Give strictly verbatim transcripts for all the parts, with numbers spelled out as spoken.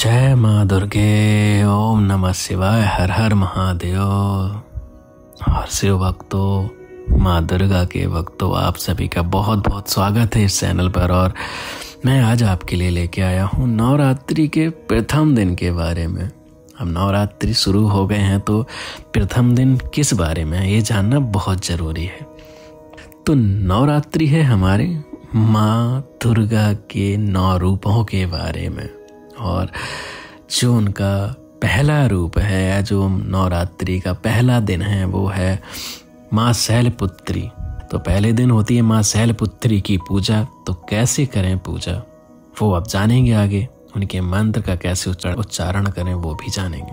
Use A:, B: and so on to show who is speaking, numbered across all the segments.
A: जय माँ दुर्गे। ओम नमः शिवाय। हर हर महादेव। हर शिव भक्तों, माँ दुर्गा के भक्तों, आप सभी का बहुत बहुत स्वागत है इस चैनल पर। और मैं आज आपके लिए लेके आया हूँ नवरात्रि के प्रथम दिन के बारे में। अब नवरात्रि शुरू हो गए हैं तो प्रथम दिन किस बारे में ये जानना बहुत ज़रूरी है। तो नवरात्रि है हमारे माँ दुर्गा के नौ रूपों के बारे में, और जो उनका पहला रूप है या जो नवरात्रि का पहला दिन है वो है माँ शैलपुत्री। तो पहले दिन होती है माँ शैलपुत्री की पूजा। तो कैसे करें पूजा वो अब जानेंगे आगे। उनके मंत्र का कैसे उच्चारण करें वो भी जानेंगे।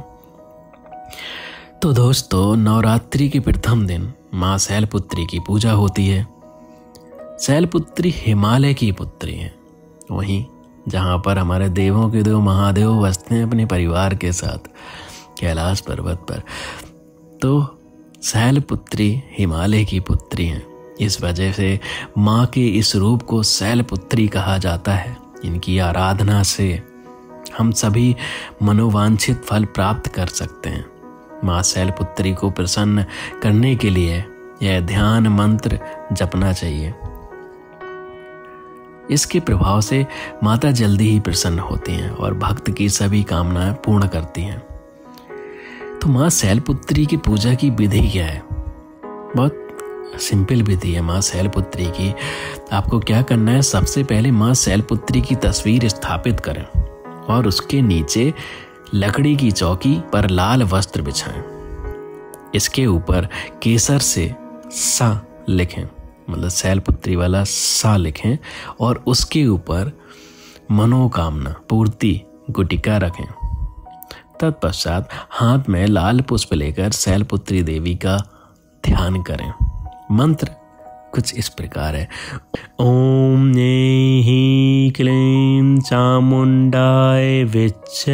A: तो दोस्तों, नवरात्रि के प्रथम दिन माँ शैलपुत्री की पूजा होती है। शैलपुत्री हिमालय की पुत्री है, वहीं जहाँ पर हमारे देवों के देव महादेव बसते हैं अपने परिवार के साथ कैलाश पर्वत पर। तो शैलपुत्री हिमालय की पुत्री हैं। इस वजह से माँ के इस रूप को शैलपुत्री कहा जाता है। इनकी आराधना से हम सभी मनोवांछित फल प्राप्त कर सकते हैं। माँ शैलपुत्री को प्रसन्न करने के लिए यह ध्यान मंत्र जपना चाहिए। इसके प्रभाव से माता जल्दी ही प्रसन्न होती हैं और भक्त की सभी कामनाएं पूर्ण करती हैं। तो माँ शैलपुत्री की पूजा की विधि क्या है? बहुत सिंपल विधि है माँ शैलपुत्री की। आपको क्या करना है, सबसे पहले माँ शैलपुत्री की तस्वीर स्थापित करें और उसके नीचे लकड़ी की चौकी पर लाल वस्त्र बिछाएं। इसके ऊपर केसर से सा लिखें, मतलब शैलपुत्री वाला सा लिखें, और उसके ऊपर मनोकामना पूर्ति गुटिका रखें। तत्पश्चात हाथ में लाल पुष्प लेकर शैलपुत्री देवी का ध्यान करें। मंत्र कुछ इस प्रकार है। ओम नेहि क्लीं चामुंडाय विच्चे।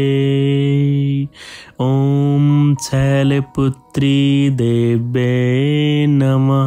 A: ओम शैलपुत्री देवे नमः।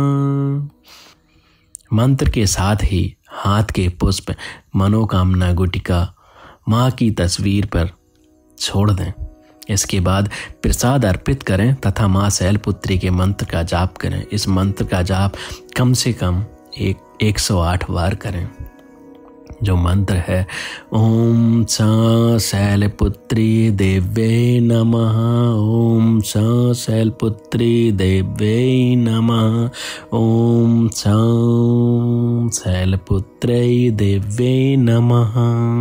A: मंत्र के साथ ही हाथ के पुष्प मनोकामना गुटिका माँ की तस्वीर पर छोड़ दें। इसके बाद प्रसाद अर्पित करें तथा माँ शैलपुत्री के मंत्र का जाप करें। इस मंत्र का जाप कम से कम एक एक सौ आठ बार करें। जो मंत्र है ओम सा शैलपुत्री देवे नमः। ओम सा शैलपुत्री देवे नमः। ओम सा शैलपुत्री देवे नमः।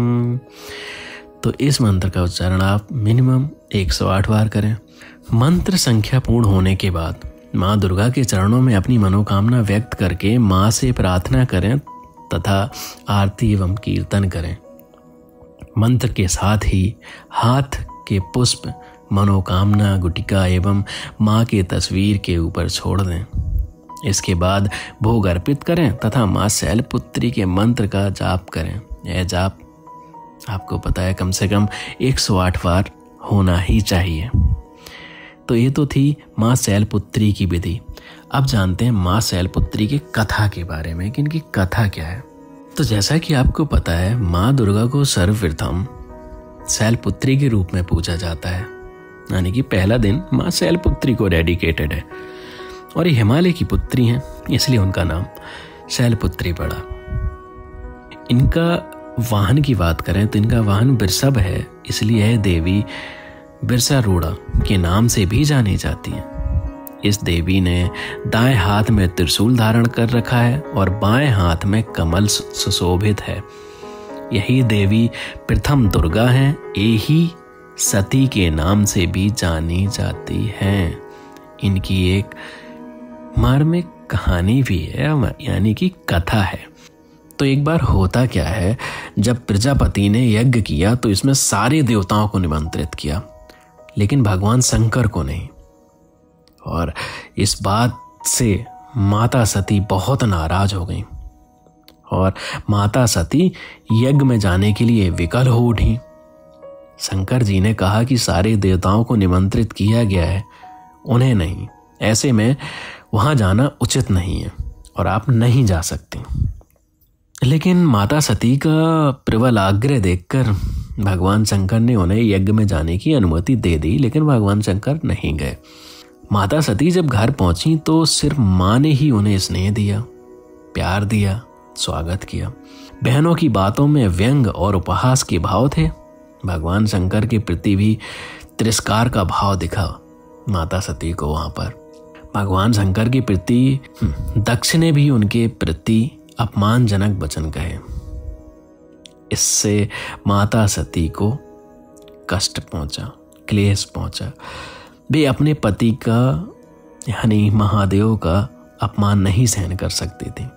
A: तो इस मंत्र का उच्चारण आप मिनिमम एक सौ आठ बार करें। मंत्र संख्या पूर्ण होने के बाद माँ दुर्गा के चरणों में अपनी मनोकामना व्यक्त करके माँ से प्रार्थना करें तथा आरती एवं कीर्तन करें। मंत्र के साथ ही हाथ के पुष्प मनोकामना गुटिका एवं माँ के तस्वीर के ऊपर छोड़ दें। इसके बाद भोग अर्पित करें तथा माँ शैलपुत्री के मंत्र का जाप करें। यह जाप आपको पता है कम से कम एक सौ आठ बार होना ही चाहिए। तो ये तो थी माँ शैलपुत्री की विधि। अब जानते हैं माँ शैलपुत्री की कथा के बारे में कि इनकी कथा क्या है। तो जैसा कि आपको पता है, माँ दुर्गा को सर्वप्रथम शैलपुत्री के रूप में पूजा जाता है, यानी कि पहला दिन माँ शैलपुत्री को डेडिकेटेड है। और ये हिमालय की पुत्री हैं, इसलिए उनका नाम शैलपुत्री पड़ा। इनका वाहन की बात करें तो इनका वाहन वृषभ है, इसलिए यह देवी वृषारूढ़ा के नाम से भी जानी जाती है। इस देवी ने दाएं हाथ में त्रिशूल धारण कर रखा है और बाएं हाथ में कमल सुशोभित है। यही देवी प्रथम दुर्गा हैं। यही सती के नाम से भी जानी जाती हैं। इनकी एक मार्मिक कहानी भी है, यानी कि कथा है। तो एक बार होता क्या है, जब प्रजापति ने यज्ञ किया तो इसमें सारे देवताओं को निमंत्रित किया, लेकिन भगवान शंकर को नहीं। और इस बात से माता सती बहुत नाराज हो गई और माता सती यज्ञ में जाने के लिए विकल हो उठी। शंकर जी ने कहा कि सारे देवताओं को निमंत्रित किया गया है, उन्हें नहीं। ऐसे में वहां जाना उचित नहीं है और आप नहीं जा सकती। लेकिन माता सती का प्रबल आग्रह देखकर भगवान शंकर ने उन्हें यज्ञ में जाने की अनुमति दे दी, लेकिन भगवान शंकर नहीं गए। माता सती जब घर पहुंची तो सिर्फ माँ ने ही उन्हें स्नेह दिया, प्यार दिया, स्वागत किया। बहनों की बातों में व्यंग और उपहास के भाव थे। भगवान शंकर के प्रति भी तिरस्कार का भाव दिखा माता सती को वहां पर। भगवान शंकर के प्रति दक्ष ने भी उनके प्रति अपमानजनक वचन कहे। इससे माता सती को कष्ट पहुंचा, क्लेश पहुंचा। वे अपने पति का यानी महादेव का अपमान नहीं सहन कर सकती थी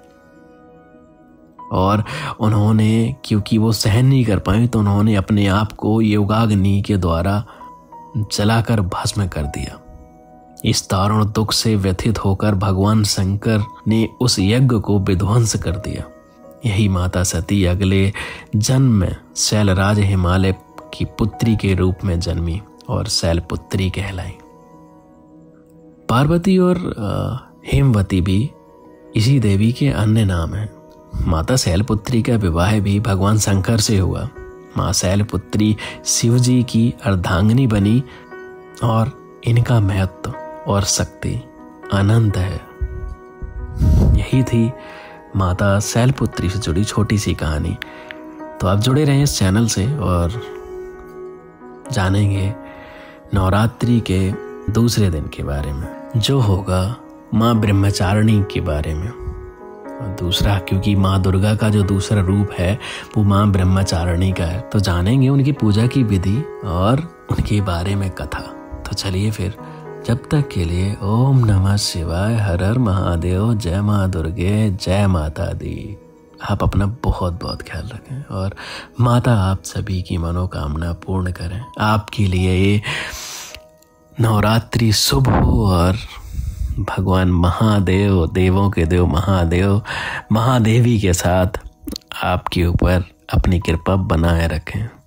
A: और उन्होंने, क्योंकि वो सहन नहीं कर पाई, तो उन्होंने अपने आप को योगाग्नि के द्वारा जलाकर भस्म कर दिया। इस दारुण दुख से व्यथित होकर भगवान शंकर ने उस यज्ञ को विध्वंस कर दिया। यही माता सती अगले जन्म में शैलराज हिमालय की पुत्री के रूप में जन्मी और शैलपुत्री कहलाई। पार्वती और हेमवती भी इसी देवी के अन्य नाम हैं। माता शैलपुत्री का विवाह भी भगवान शंकर से हुआ। माँ शैलपुत्री शिव जी की अर्धांगिनी बनी और इनका महत्व और शक्ति अनंत है। यही थी माता शैलपुत्री से जुड़ी छोटी सी कहानी। तो आप जुड़े रहें इस चैनल से और जानेंगे नवरात्रि के दूसरे दिन के बारे में, जो होगा माँ ब्रह्मचारिणी के बारे में। और दूसरा, क्योंकि माँ दुर्गा का जो दूसरा रूप है वो माँ ब्रह्मचारिणी का है, तो जानेंगे उनकी पूजा की विधि और उनके बारे में कथा। तो चलिए फिर, जब तक के लिए ओम नमः शिवाय, हर हर महादेव, जय माँ दुर्गे, जय माता दी। आप अपना बहुत बहुत ख्याल रखें और माता आप सभी की मनोकामना पूर्ण करें। आपके लिए ये नवरात्रि शुभ हो और भगवान महादेव, देवों के देव महादेव, महादेवी के साथ आपके ऊपर अपनी कृपा बनाए रखें।